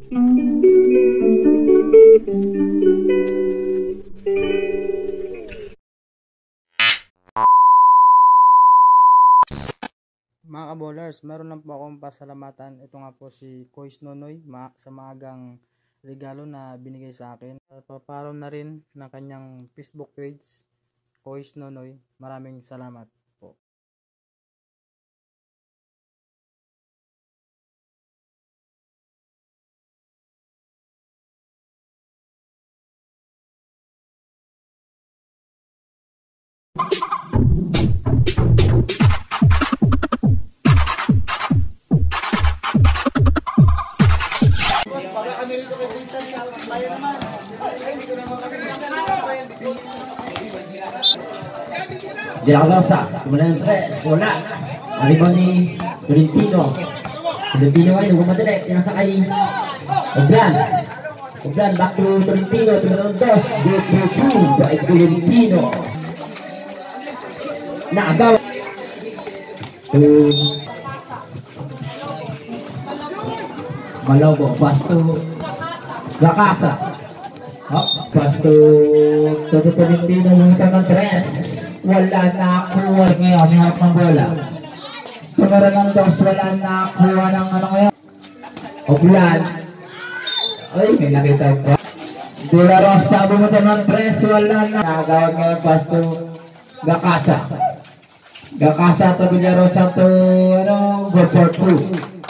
Mga ka-bowlers, meron lang po akong pasalamatan. Ito nga po si Kois Nonoy sa maagang regalo na binigay sa akin. Paparo na rin ng kanyang Facebook page, Kois Nonoy. Maraming salamat po. De La Rosa, kemudian tres, bola arriba ni Tolentino. Tolentino ngayon, gumadali, pinasakay Oblan, back to Tolentino, kemudian dos, by Tolentino. Nagaw Malobo, pasto Gakasa. Pasto Tolentino mengutamakan tres. Wala na kuha ngayon, hihap ng bola. Pagkaroon ng dos, wala na kuha ng ano ngayon. Oblan. Ay, may nakita ko. De La Rosa, bumuto ng tres, wala na. Nakagawag ngayon, pasto Gakasa. Gakasa to De La Rosa to, good for two.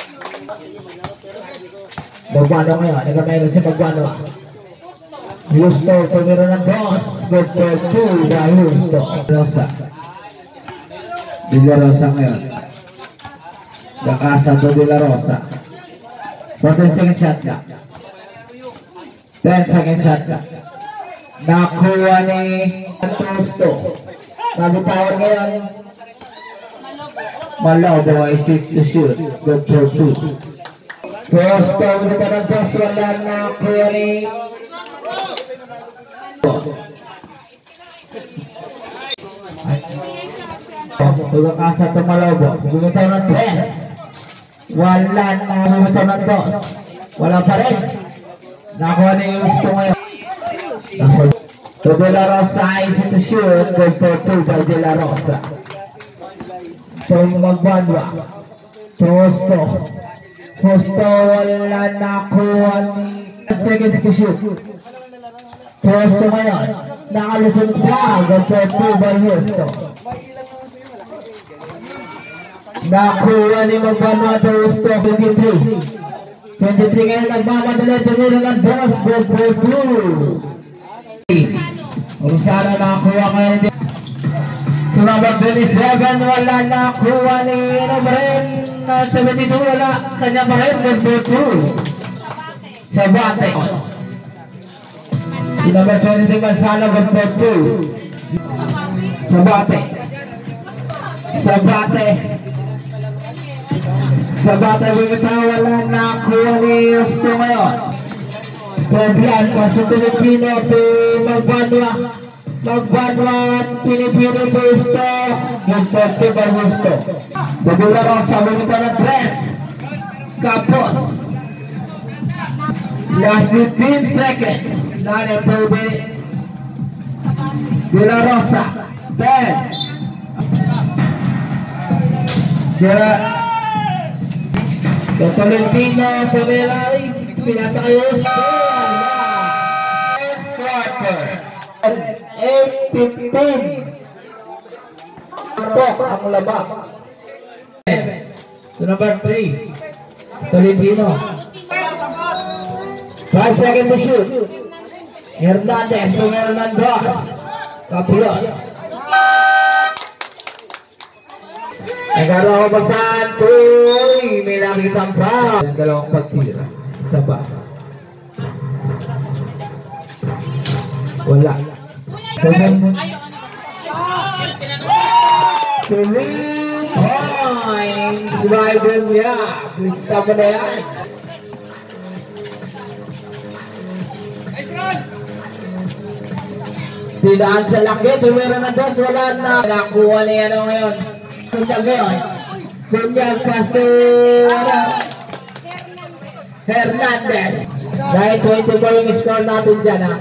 Bagwano ngayon, nagkamayroon si Bagwano. Justo, tumira ng dos, good for two, dahil Justo. Rosa. De La Rosa ngayon. Gakasa to De La Rosa. 14 second shot ka. 10 second shot ka. Nakuha ni Justo. Nabitawan ngayon. Malobo, I seek to shoot, good for two. Justo, tumira ng dos, wala nakuha ni Gakasa to Malobo, bumitaw ng tres, wala na, bumitaw ng dos, wala pa rin. Nakuha na yung gusto ngayon. So De La Rosa is to shoot, good for two by De La Rosa. So Magbanwa, so Justo wala nakuha ni 10 seconds to shoot. Justo ngayon, nakalusot pa, good for two by Justo. Nakuha ni Magbanwa to Justo, 23 ngayon, nagmamadali, tumira ng dos, good for two. Rosana nakuha ngayon din. Sumabag 27, wala nakuha ni Ren, 72, wala, kanya pa rin, good for two. Sabate. Number 23, Mansala, good for two. Sabate, bumitaw, wala nakuha ni Justo ngayon. Problem, paso Pilipino to Magbanwa, Pilipino to Justo, good for two by Justo. De La Rosa, bumitaw na tres. Kapos. Last 15 seconds. Nane Tobe. De La Rosa. 10. Tolentino, Tomelay. Pinasa kayo. First quarter. 8-15. Tok ang labak. To number 3. Tolentino. 5 seconds to shoot. Hernandez, Hernandez. Kapilot. Nagkaroon ako basahan. Uy, may nakitang pa. Ang dalawang pagtira. Isa ba? Wala. 3 points. Biden niya. Krista pa na yan. Tidaan sa laki, tumira na dos, wala na. Nakuha niya ngayon. Punta ngayon. Kunyag, pasto. Hernandez. Dahil 24 yung score natin dyan ha.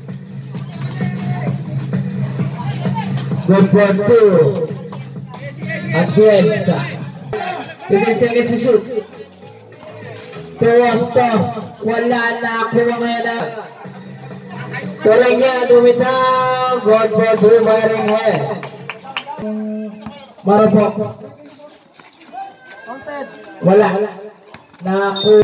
Good for 2. Atienza. 15 seconds to shoot. Tuwas to. Wala na. Kuha ngayon na. Tuloy niya. Dumitaw. Good for 2. Firing head. Marupok. Wala. Naku.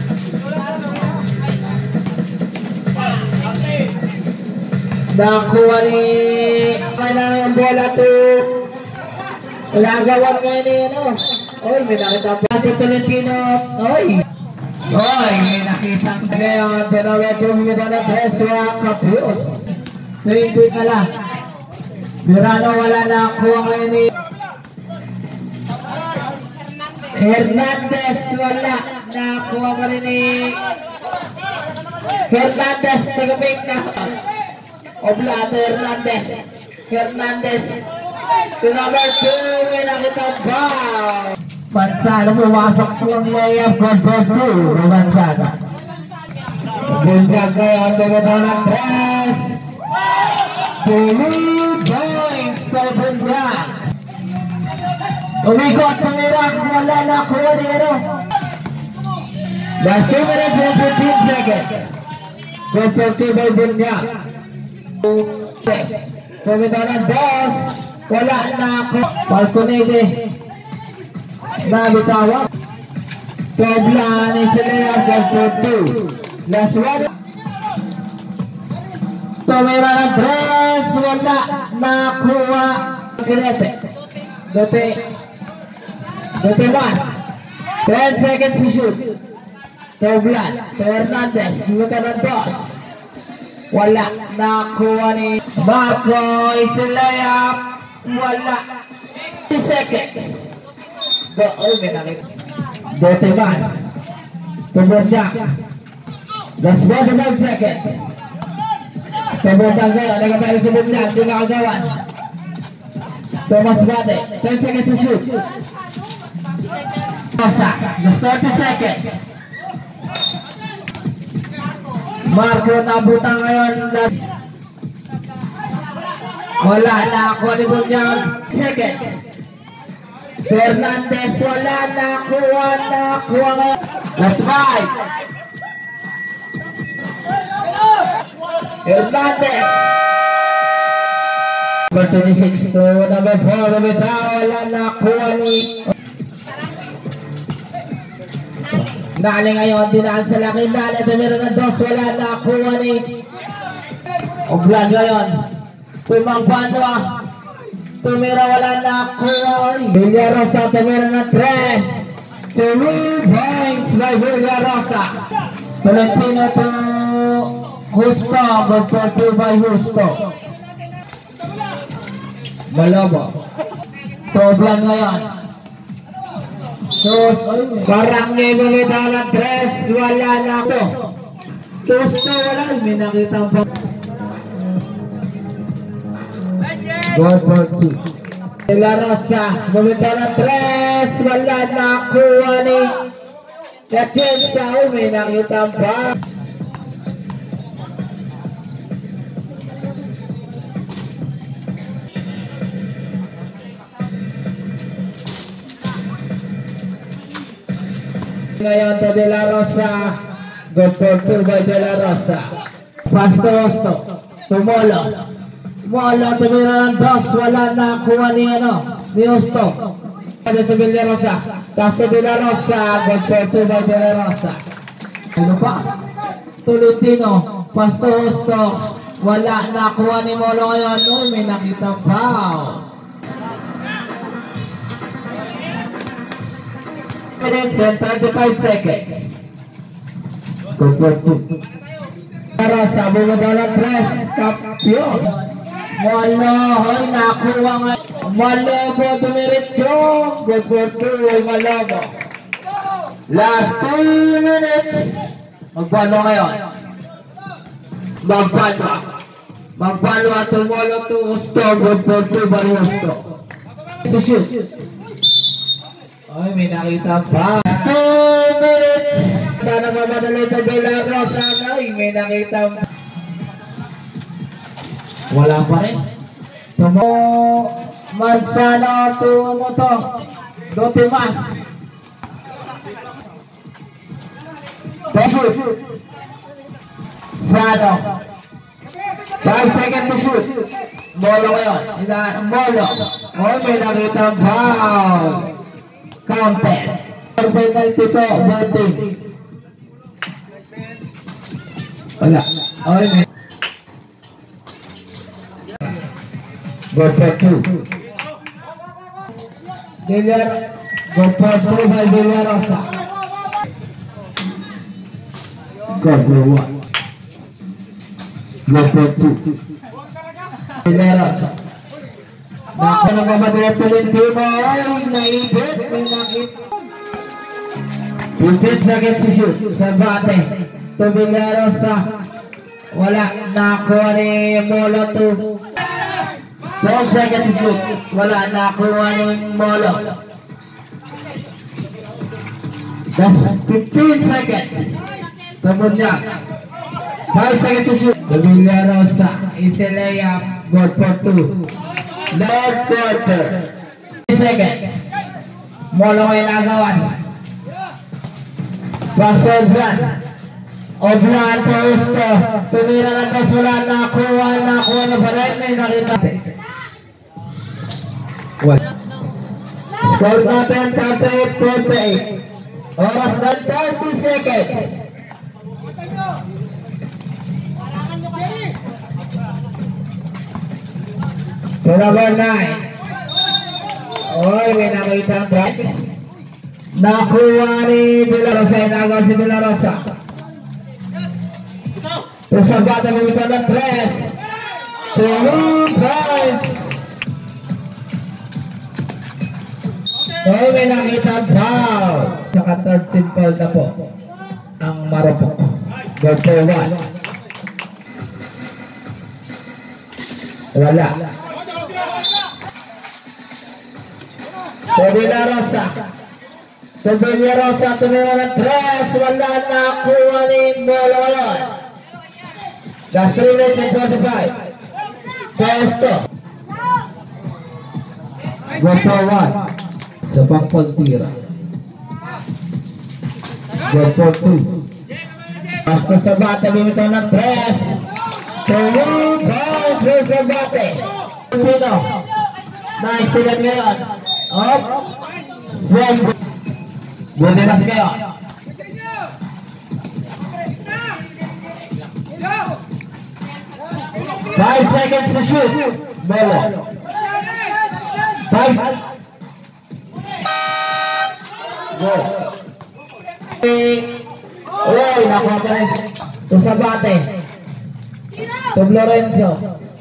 Nakuha ni kailangan yung bola to. Lagawan ngayon ni ano. Oy, may nakita po natin Tolentino. Oy, may nakita ko ngayon. Tinawag yung mga na Teswa Capios. 20 ka lang. Mirano wala na kuha ngayon ni Hernandez. Wala. Nakuha pa rin ni Hernandez. Tagapik na. Oblado Hernandez. Hernandez. To number 2. May nakita ba? Mansana pumasok po ang layup. Good for 2. Mansana. Bunyag ngayon. Tumitaw ng 3. 2 points for Bunyag. Umikot tumirang. Wala na kuha nito. Last 2 minutes and 15 seconds. Good for 2 by Bunyag. Tumitaw ng 2. Wala na ako. Falconete. Nabitawag. Toblan ni Silea. Good for 2. Last 1. Tumira ng 3. Wala. Nakuha. Pinete. Dote 1. 10 seconds to shoot. Toblan. To Hernandez. Luka ng 2. Wala. Nakuha ni Marco Isilea. Wala. 10 seconds. May nakita. Dote mas. Tubod niya. Last 45 seconds. Tubod na gaya. Nagapala sa bumla. Hindi makagawan. Thomas Bade. 10 seconds to shoot. Rosa. Last 30 seconds. Marco nabutan ngayon. Wala na ako ni Bunyag. Seconds. Hernandez. Wala na. Kuha ngayon. Last 5. Hernandez. Number 26 to number 4. Lumitaw. Wala na. Kuha ni Nali ngayon. Dinaan sa laki. Nali. Tumira ng 2. Wala na. Kuha ni Oblan ngayon. Tumang Banwa. Tumira wala na kuha. Villarosa tumira na 3. 3 points by Villarosa. Tolentino to Justo. Good for 2 by Justo. Balobo. Toblan ngayon. Shoot. Parang bumitaw na 3. Wala na to. Justo wala. May nakita pa. Good for 2. Villarosa. Bumitaw na 3. Wala na kuha ni Atienza. May nakita pa. Ngayon to Villarosa. Good for 2 by Villarosa. Pasto. Tumolo. Wala, tumira ng 2. Wala na kuha ni Justo. Pada sa Villarosa. Pasto Villarosa. Good for 2 by Villarosa. Ano pa? Tolentino. Pasto Justo. Wala na kuha ni Molo ngayon. May nakita foul. Minutes and 35 seconds. Good for 2. Villarosa. Bumitaw ng 3. Capios. Wala, nakuha nga. Malobo, dumiretso. Good for 2, Malobo. Last 2 minutes. Magpano ngayon. Magpano at tumolo to Justo. Good for 2 by Justo. Shoot. Ay, may nakita pa. Last 2 minutes. Sana mamadali ito Milagro. Sana may nakita. Wala pa rin. Mansano to. Dotimas. Shoot. Sano. 5 seconds to shoot. Molo ngayon. Molo. Oh, may nakita foul. Counter. Penalty to. Voting. Wala. Okay. Go for 2. Go for 2 by Villarosa. Go for 1. Go for 2. Villarosa. Naku na mamadali Tolentino. Ay, naibit. May nakit. 15 seconds to shoot. Sa bate. To Villarosa. Wala. Nakuha ni Molo to. 12 seconds to shoot. Wala. Nakuha ni Molo. That's 15 seconds. Sabunyak. 5 seconds to shoot. To Villarosa. Isilaya. Good for 2. Third quarter. 3 seconds. Molo ngayon nagawan. Pass Oblan Pausto. Tumira ng basula. Nakuha na pa rin. May nakita. Score natin 38-48. Oras na 30 seconds. To number 9. Oy, may nakita ang drugs. Nakuha ni Villarosa. Inagaw si Villarosa. Tersabat ang mga ng 3. 2 points. Oy, may nakita ang foul. Saka 13 foul na po ang Marupok. Go for 1. Wala. To Villarosa, tumira ng 3. Wala na kuha ni Molo ngayon. That's 3 minutes and 45. Pausto. Go for 1. Sa pagpagtira. Go for 2. Pausto sa bate, bumitaw ng 3. 2 points sa bate. Pino. Nice tinan ngayon. Up. Zembro. Buti na kayo. 5 seconds to shoot. Molo. 5. Go. Uy, nakuha pa rin. To Sabate. To Lorenzo.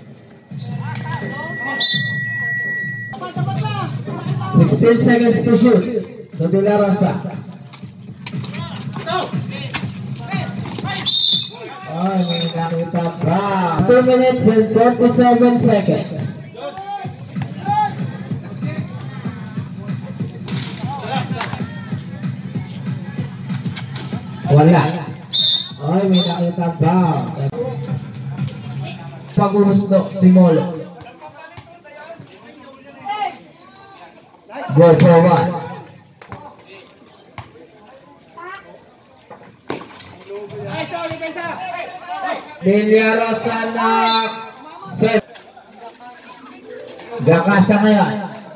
16 seconds to shoot. To Villarosa. Oh, may nakita pa. 2 minutes and 47 seconds. Wala. Oh, may nakita pa. Pag-urusdo si Molo. Go for 1. Villarosa na set. Gakasa ngayon.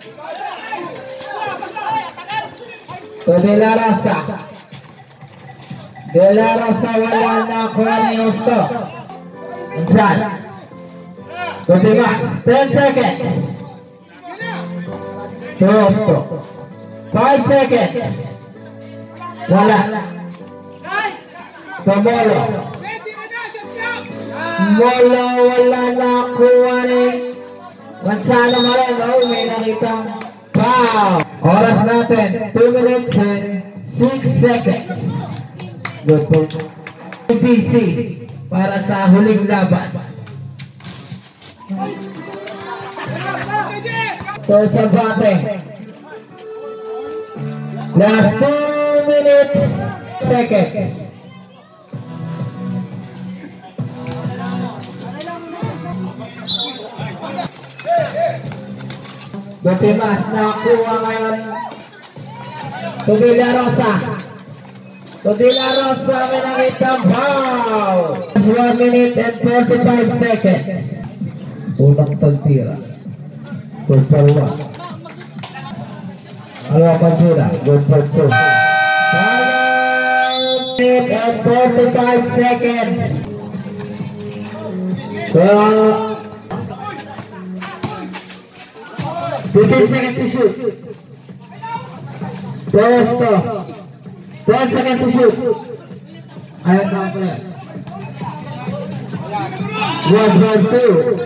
To Villarosa. Villarosa wala na kuha ni Justo. Insan. To Dimas. 10 seconds. To Justo. 5 seconds. Wala. To Molo. Wala na kuha ni Mansano Maren. Oh, may nakitang foul. Oras natin 2 minutes and 6 seconds. Good po. PC para sa huling laban. To Sabate. Last 2 minutes, seconds. Butimas nakuha ngayon. Tudila Rosa. Tudila Rosa may nakitang foul. 1 minute and 45 seconds. Unang pagtira. Good for 1. Alawa pagtira. Good for 2. 1 minute and 45 seconds. 15 seconds to shoot. Posto. 12 seconds to shoot. Ayaw na ako yan. 1-2.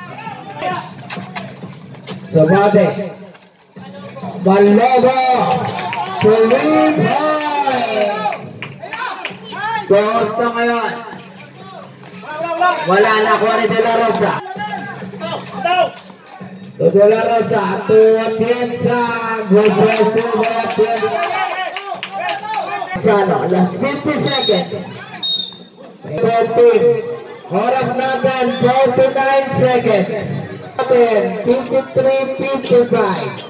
Sabate. Balobo. 3 points. Posto ngayon. Wala na kuha ni De La Rosa. De La Rosa, Atienza, good play to Atienza. Sano, last 50 seconds. 14. Oras natin, 49 seconds. 53-55.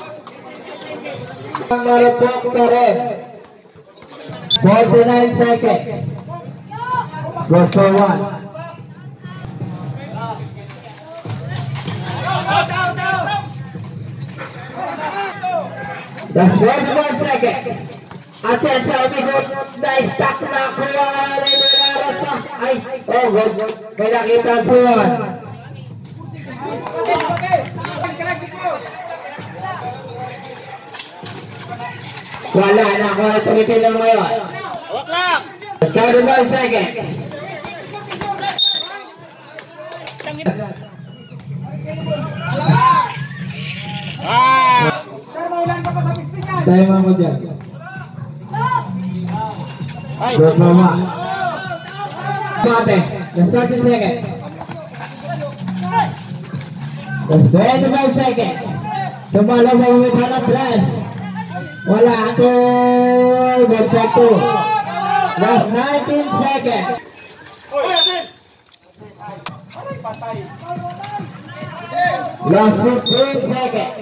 Marupok na rin. 49 seconds. Good for 1. That's 21 seconds. Atienza, umigot. Na-stack na kuha ni De La Rosa. Ay, oh, good. May nakita po yun. Wala na ako na tumitin lang ngayon. 31 seconds. Tayo mo dyan. Good mama. Bate, just 30 seconds. Just 25 seconds. Tumalaw sa umitan na press. Wala ito. Good for 2. Just 19 seconds. Last 15 seconds.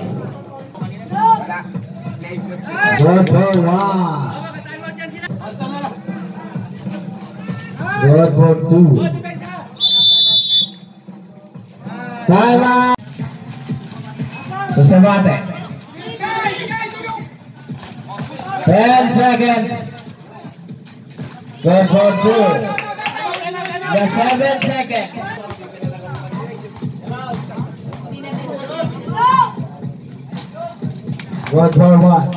Good for 1. Good for 2. Time out. Sabate. 10 seconds. Good for 2. The 7 seconds. Good for 1.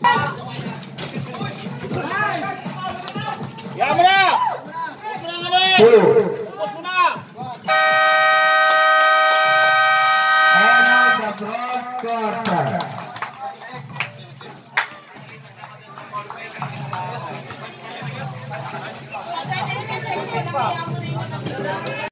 Two. And the fourth quarter.